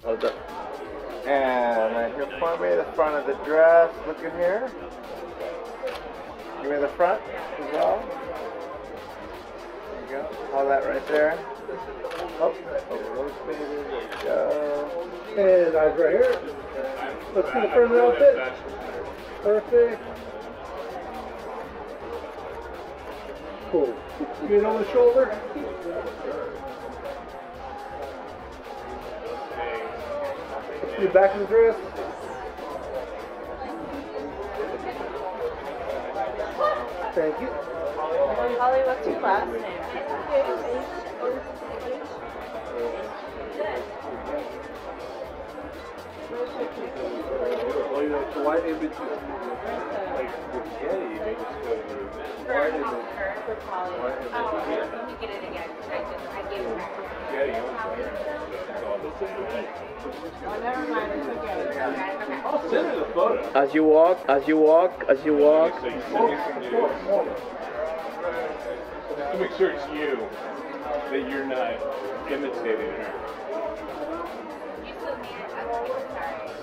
of the. And then here, point me the front of the dress. Look in here. Give me the front as well. There you go. All that right there. Oh, rotated. There you go. And eyes right here. Let's see the front of the outfit. Perfect. Cool. Get on the shoulder. Let's see the back of the dress. Thank you. Polly, what's your last name? The white in between. Like with Getty, they just go through white in the. For Polly. Let me get it again. I gave it back. Getty. Oh, never mind. It's okay. I'll send her the photo. As you walk, as you walk, as you walk. So you send me some news. To make sure it's you, that you're not imitating her. You still need it. I'm sorry.